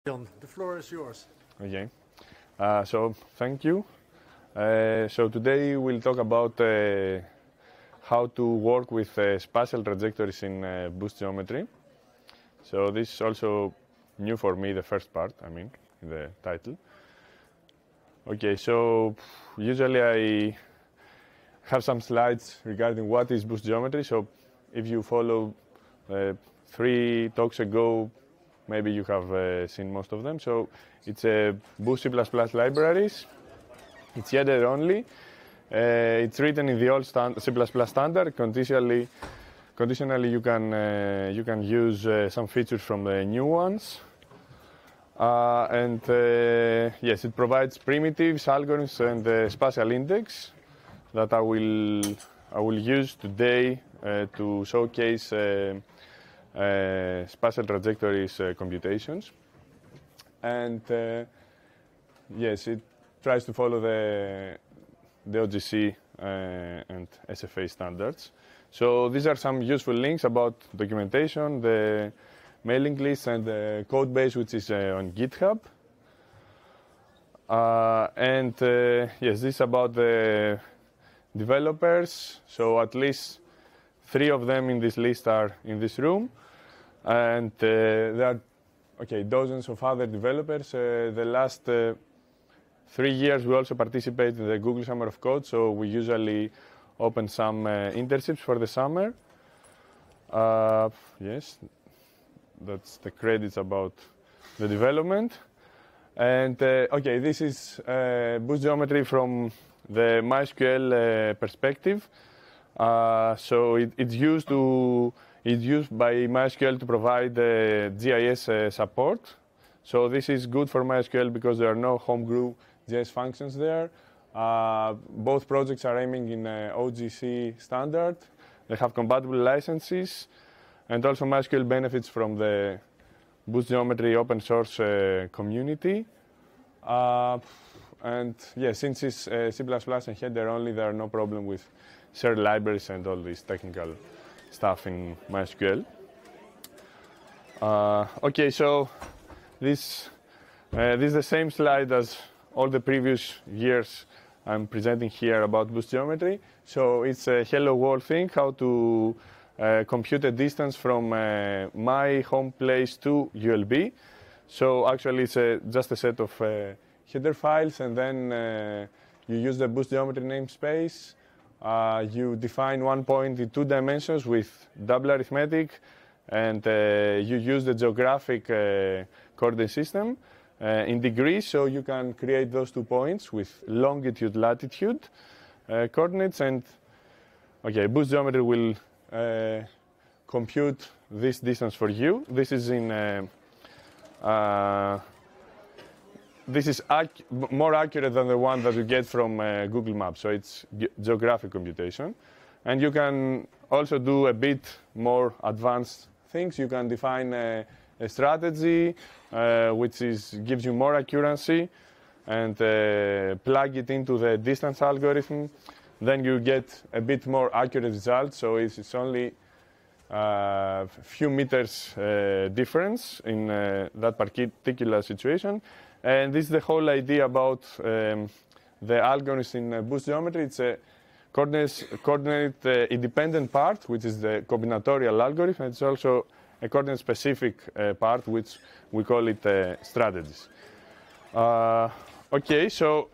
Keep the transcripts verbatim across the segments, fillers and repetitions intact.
Jan, the floor is yours. Okay, uh, so thank you. Uh, so today we'll talk about uh, how to work with uh, spatial trajectories in uh, boost geometry. So this is also new for me, the first part, I mean, in the title. Okay, so usually I have some slides regarding what is boost geometry. So if you follow uh, three talks ago, maybe you have uh, seen most of them. So it's a uh, Boost C plus plus libraries. It's header only. Uh, it's written in the old stand C plus plus standard. Conditionally, conditionally you can uh, you can use uh, some features from the new ones. Uh, and uh, yes, it provides primitives, algorithms, and uh, spatial index that I will I will use today uh, to showcase Uh, Uh, spatial trajectories uh, computations, and uh, yes, it tries to follow the the O G C uh, and S F A standards. So these are some useful links about documentation, the mailing list, and the code base, which is uh, on GitHub. Uh, and uh, yes, this is about the developers. So at least three of them in this list are in this room. And uh, there are, okay, dozens of other developers. Uh, the last uh, three years, we also participate in the Google Summer of Code, so we usually open some uh, internships for the summer. Uh, yes, that's the credits about the development. And uh, okay, this is uh, Boost Geometry from the MySQL uh, perspective. Uh, so it, it's used to It's used by MySQL to provide uh, G I S uh, support. So this is good for MySQL because there are no homebrew J S functions there. Uh, both projects are aiming in uh, O G C standard. They have compatible licenses. And also MySQL benefits from the Boost Geometry open source uh, community. Uh, and yeah, since it's uh, C plus plus and header only, there are no problem with shared libraries and all these technical stuff in MySQL. Uh, okay, so this uh, this is the same slide as all the previous years I'm presenting here about Boost Geometry. So it's a hello world thing, how to uh, compute a distance from uh, my home place to U L B. So actually it's a, just a set of uh, header files, and then uh, you use the Boost Geometry namespace. Uh, you define one point in two dimensions with double arithmetic, and uh, you use the geographic uh, coordinate system uh, in degrees, so you can create those two points with longitude, latitude uh, coordinates. And okay, Boost Geometry will uh, compute this distance for you. This is in uh, uh, This is ac more accurate than the one that you get from uh, Google Maps, so it's ge geographic computation. And you can also do a bit more advanced things. You can define a, a strategy uh, which is, gives you more accuracy, and uh, plug it into the distance algorithm. Then you get a bit more accurate results, so it's, it's only a uh, few meters uh, difference in uh, that particular situation. And this is the whole idea about um, the algorithms in uh, Boost Geometry. It's a coordinate, coordinate uh, independent part, which is the combinatorial algorithm. It's also a coordinate specific uh, part, which we call it uh, strategies. Uh, okay, so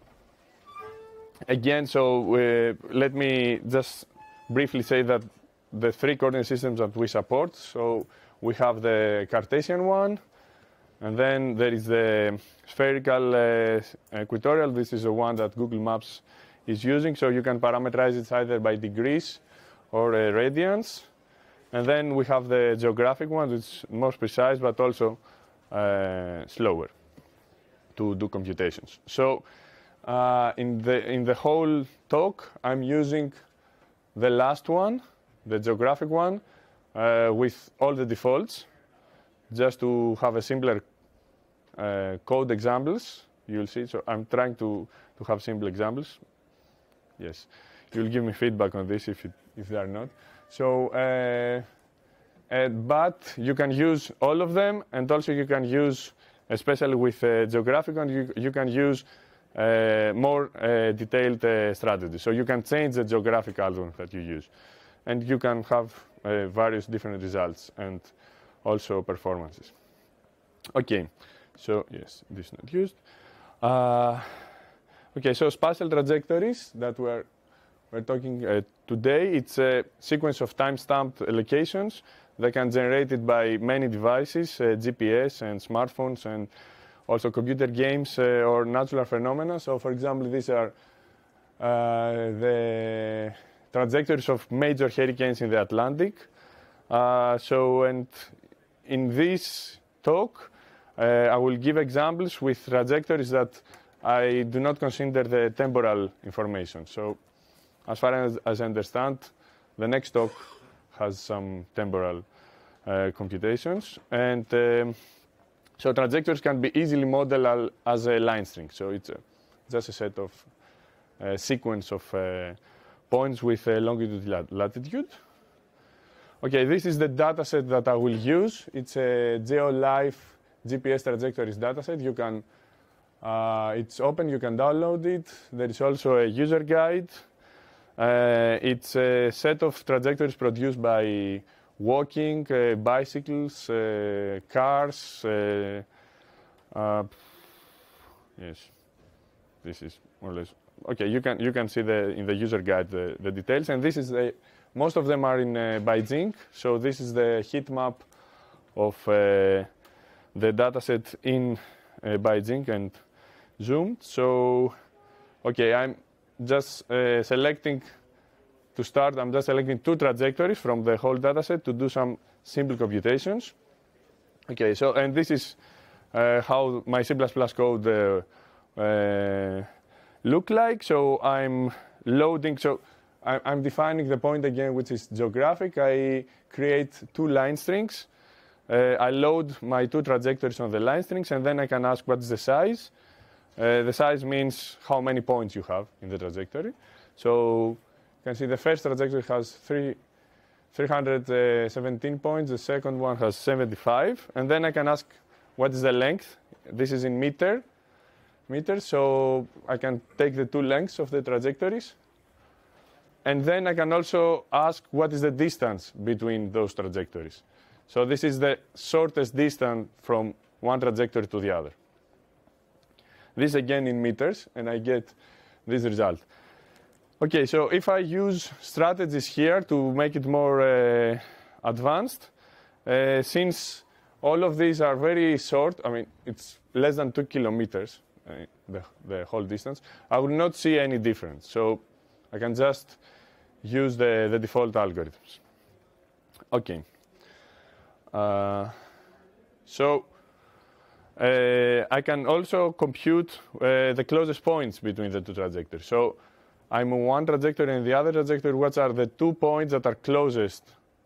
again, so uh, let me just briefly say that the three coordinate systems that we support. So we have the Cartesian one. And then there is the spherical uh, equatorial. This is the one that Google Maps is using. So you can parameterize it either by degrees or uh, radians. And then we have the geographic one, which is more precise, but also uh, slower to do computations. So uh, in the in the whole talk, I'm using the last one, the geographic one, uh, with all the defaults, just to have a simpler uh, code examples. You'll see. So I'm trying to, to have simple examples. Yes. You'll give me feedback on this if, it, if they are not. So, uh, uh, but you can use all of them, and also you can use especially with uh, geographical, you, you can use uh, more uh, detailed uh, strategies. So you can change the geographic algorithm that you use. And you can have uh, various different results and also performances. Okay, so yes, this is not used. Uh, okay, so spatial trajectories that we're, we're talking uh, today, it's a sequence of time-stamped locations that can be generated by many devices, uh, G P S and smartphones, and also computer games uh, or natural phenomena. So, for example, these are uh, the trajectories of major hurricanes in the Atlantic. Uh, so, and in this talk, uh, I will give examples with trajectories that I do not consider the temporal information. So, as far as, as I understand, the next talk has some temporal uh, computations. And um, so trajectories can be easily modeled as a line string. So it's a, just a set of uh, sequence of uh, points with uh, longitude lat latitude. Okay, this is the data set that I will use. It's a GeoLife G P S trajectories data set. You can, uh, it's open, you can download it. There is also a user guide. Uh, it's a set of trajectories produced by walking, uh, bicycles, uh, cars. Uh, uh, yes, this is more or less okay. You can you can see the in the user guide the, the details, and this is the most of them are in uh, Beijing. So this is the heat map of uh, the dataset in uh, Beijing and zoomed. So okay, I'm just uh, selecting, to start, I'm just selecting two trajectories from the whole dataset to do some simple computations. Okay, so, and this is uh, how my C plus plus code uh, uh, look like. So I'm loading, so I, I'm defining the point again, which is geographic. I create two line strings. Uh, I load my two trajectories on the line strings, and then I can ask what's the size. Uh, the size means how many points you have in the trajectory. So you can see the first trajectory has three, three hundred seventeen points. The second one has seventy-five. And then I can ask what is the length. This is in meter, meters. So I can take the two lengths of the trajectories. And then I can also ask what is the distance between those trajectories. So this is the shortest distance from one trajectory to the other. This again in meters, and I get this result. Okay, so if I use strategies here to make it more uh, advanced, uh, since all of these are very short, I mean, it's less than two kilometers, uh, the, the whole distance, I will not see any difference. So I can just use the, the default algorithms. Okay. Uh, so uh, I can also compute uh, the closest points between the two trajectories. So I'm on one trajectory and the other trajectory. What are the two points that are closest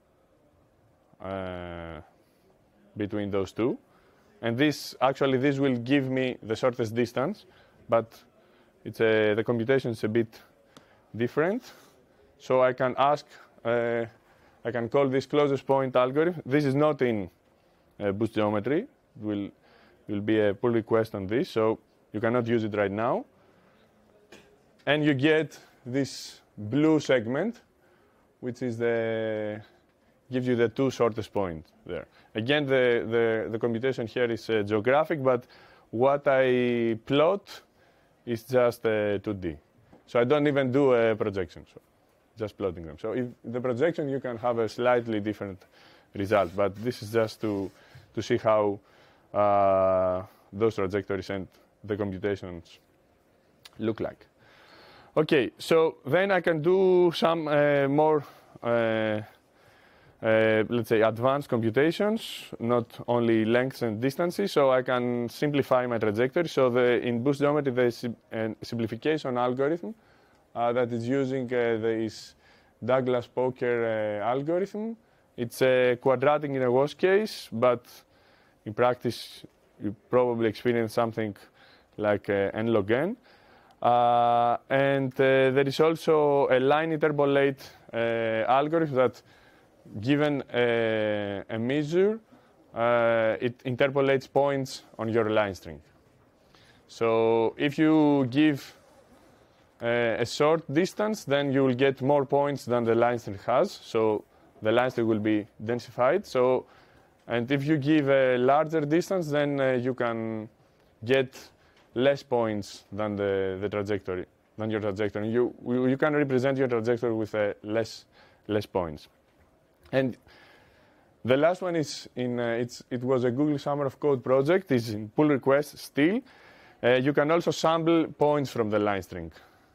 uh, between those two? And this actually this will give me the shortest distance, but it's a, the computation is a bit different. So I can ask. Uh, I can call this closest point algorithm. This is not in uh, boost geometry. It will, will be a pull request on this, so you cannot use it right now. And you get this blue segment, which is the gives you the two shortest points there. Again, the, the, the computation here is uh, geographic, but what I plot is just uh, two D. So I don't even do a projection. So just plotting them. So if the projection, you can have a slightly different result, but this is just to, to see how uh, those trajectories and the computations look like. Okay, so then I can do some uh, more, uh, uh, let's say, advanced computations, not only lengths and distances, so I can simplify my trajectory. So the, in boost geometry, there's a simplification algorithm Uh, that is using uh, this Douglas-Poker uh, algorithm. It's a quadratic in a worst case, but in practice, you probably experience something like uh, n log n. Uh, and uh, there is also a line interpolate uh, algorithm that, given a, a measure uh, it interpolates points on your line string. So if you give uh, a short distance, then you will get more points than the line string has. So the line string will be densified. So, and if you give a larger distance, then uh, you can get less points than the, the trajectory, than your trajectory. You you can represent your trajectory with uh, less less points. And the last one is in uh, it's it was a Google Summer of Code project. It's in pull request still. Uh, you can also sample points from the line string.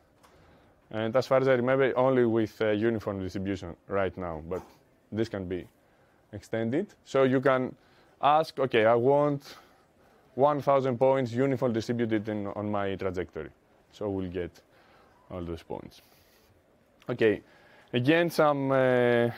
And as far as I remember, only with uh, uniform distribution right now, but this can be extended. So you can ask, okay, I want one thousand points uniform distributed in, on my trajectory. So we'll get all those points. Okay, again, some uh,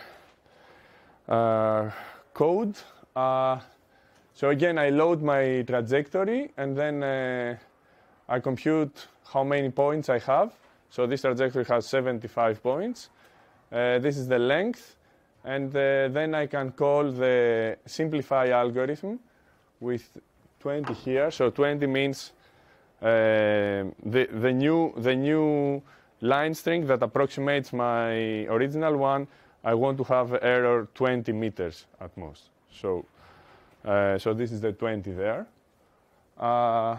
uh, code. Uh, so again, I load my trajectory, and then uh, I compute how many points I have. So this trajectory has seventy-five points. Uh, this is the length. And uh, then I can call the simplify algorithm with twenty here. So twenty means uh, the, the, new, the new line string that approximates my original one. I want to have error twenty meters at most. So, uh, so this is the twenty there. Uh,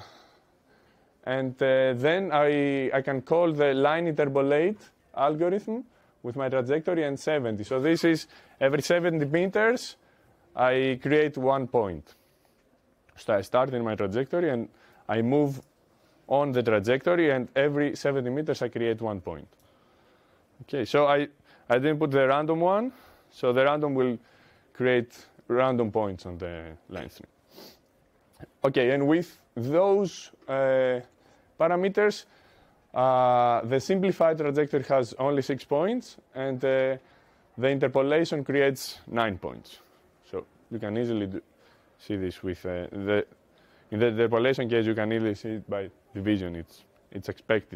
and uh, then I, I can call the line interpolate algorithm with my trajectory and seventy. So this is every seventy meters, I create one point. So I start in my trajectory and I move on the trajectory, and every seventy meters I create one point. Okay, so I, I didn't put the random one, so the random will create random points on the line string. Okay, and with those uh, parameters, uh, the simplified trajectory has only six points, and uh, the interpolation creates nine points. So you can easily do, see this with uh, the in the interpolation case. You can easily see it by division. It's it's expected.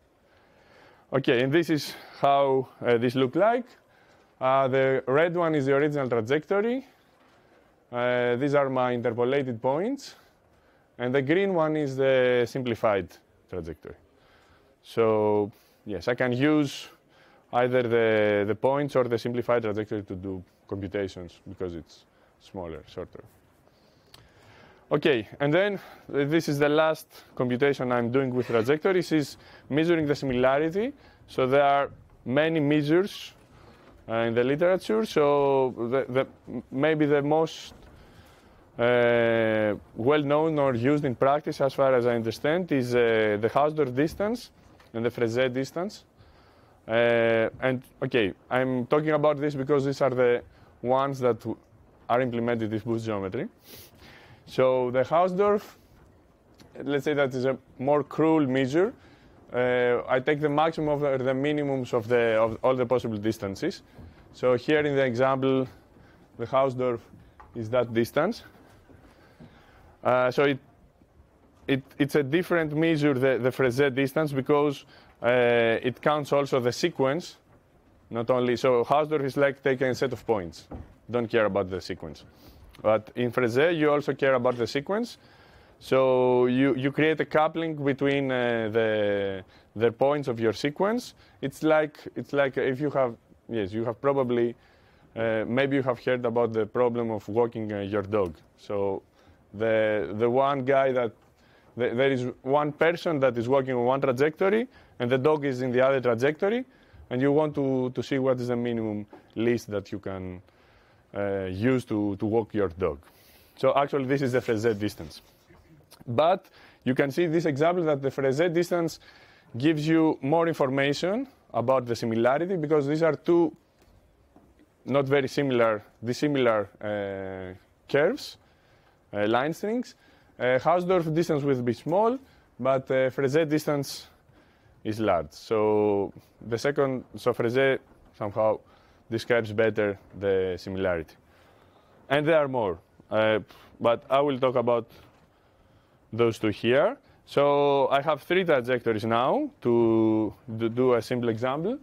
Okay, and this is how uh, this looks like. Uh, the red one is the original trajectory. Uh, these are my interpolated points. And the green one is the simplified trajectory. So, yes, I can use either the, the points or the simplified trajectory to do computations because it's smaller, shorter. Okay, and then uh, this is the last computation I'm doing with trajectories, is measuring the similarity. So there are many measures uh, in the literature. So the, the, maybe the most uh, well-known or used in practice, as far as I understand, is uh, the Hausdorff distance and the Frézet distance. Uh, and okay, I'm talking about this because these are the ones that are implemented with boost geometry. So the Hausdorff, let's say that is a more cruel measure. Uh, I take the maximum or the minimums of, the, of all the possible distances. So here in the example, the Hausdorff is that distance. Uh, so it, it, it's a different measure, the, the Frézet distance, because uh, it counts also the sequence, not only. So Hausdorff is like taking a set of points. Don't care about the sequence. But in Frézet, you also care about the sequence. So you, you create a coupling between uh, the, the points of your sequence. It's like, it's like if you have, yes, you have probably, uh, maybe you have heard about the problem of walking uh, your dog. So the, the one guy that, the, there is one person that is walking on one trajectory, and the dog is in the other trajectory, and you want to, to see what is the minimum least that you can uh, use to, to walk your dog. So actually, this is the Frézet distance. But you can see this example that the Frézet distance gives you more information about the similarity, because these are two not very similar, dissimilar uh, curves, uh, line strings. Uh, Hausdorff distance will be small, but uh, Frézet distance is large. So the second, so Frézet somehow describes better the similarity. And there are more, uh, but I will talk about those two here. So I have three trajectories now to, to do a simple example.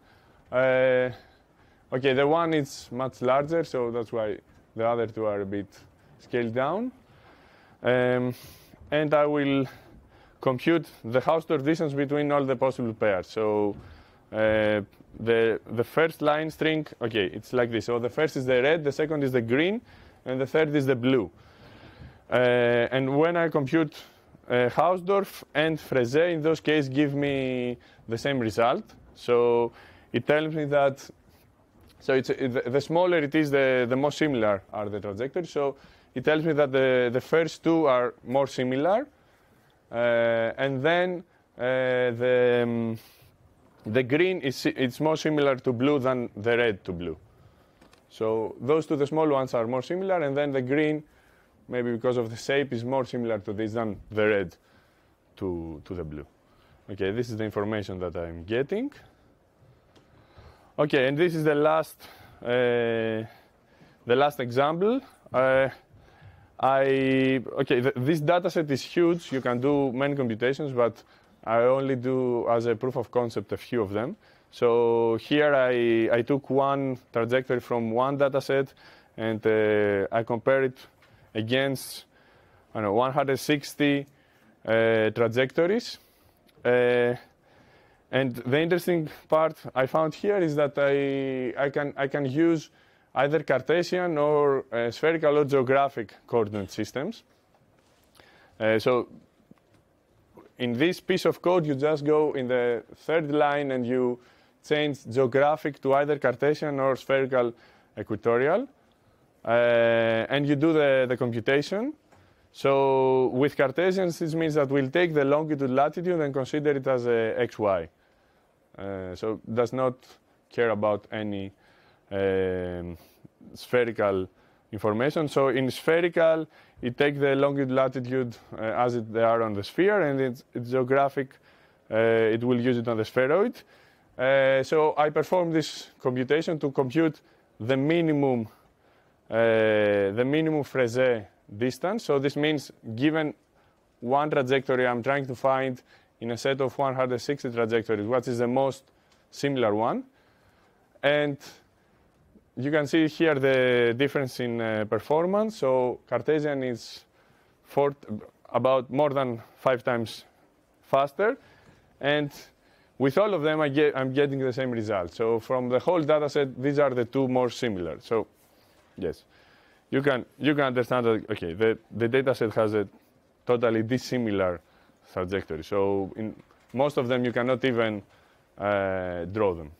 Uh, okay, the one is much larger, so that's why the other two are a bit scale down. Um, and I will compute the Hausdorff distance between all the possible pairs. So uh, the, the first line string, okay, it's like this. So the first is the red, the second is the green, and the third is the blue. Uh, and when I compute uh, Hausdorff and Frezé, in those cases, give me the same result. So it tells me that, so it's, it, the smaller it is, the, the more similar are the trajectories. So it tells me that the, the first two are more similar. Uh, and then uh, the, um, the green is it's more similar to blue than the red to blue. So those two, the small ones, are more similar. And then the green, maybe because of the shape, is more similar to this than the red to, to the blue. OK, this is the information that I'm getting. OK, and this is the last, uh, the last example. Uh, I, okay, th this data set is huge. You can do many computations, but I only do, as a proof of concept, a few of them. So here I, I took one trajectory from one data set, and uh, I compare it against I don't know, one hundred sixty uh, trajectories. Uh, and the interesting part I found here is that I, I, can, I can use either Cartesian or uh, spherical or geographic coordinate systems. Uh, so in this piece of code, you just go in the third line and you change geographic to either Cartesian or spherical equatorial. Uh, and you do the, the computation. So with Cartesians, this means that we'll take the longitude, latitude, and consider it as a x y. Uh, so it does not care about any Um, spherical information. So in spherical, it takes the longitude, latitude uh, as it, they are on the sphere, and it's, it's geographic. Uh, it will use it on the spheroid. Uh, so I perform this computation to compute the minimum, uh, the minimum Frezé distance. So this means, given one trajectory, I'm trying to find in a set of one hundred sixty trajectories what is the most similar one, and you can see here the difference in uh, performance. So Cartesian is four, about more than five times faster. And with all of them, I get, I'm getting the same result. So from the whole data set, these are the two more similar. So yes, you can, you can understand that, OK, the, the data set has a totally dissimilar trajectory. So in most of them, you cannot even uh, draw them.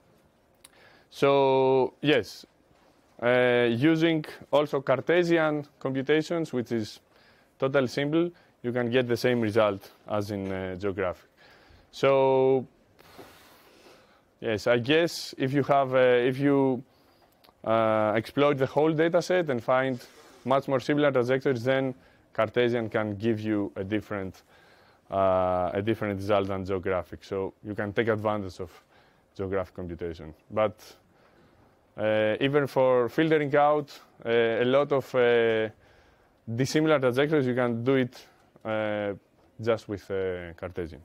So yes, uh, using also Cartesian computations, which is totally simple, you can get the same result as in uh, geographic. So yes, I guess if you have, uh, if you uh, exploit the whole data set and find much more similar trajectories, then Cartesian can give you a different, uh, a different result than geographic. So you can take advantage of geographic computation. But Uh, even for filtering out uh, a lot of uh, dissimilar trajectories, you can do it uh, just with uh, Cartesian.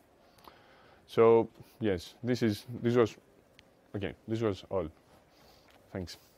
So yes, this is this was okay. This was all. Thanks.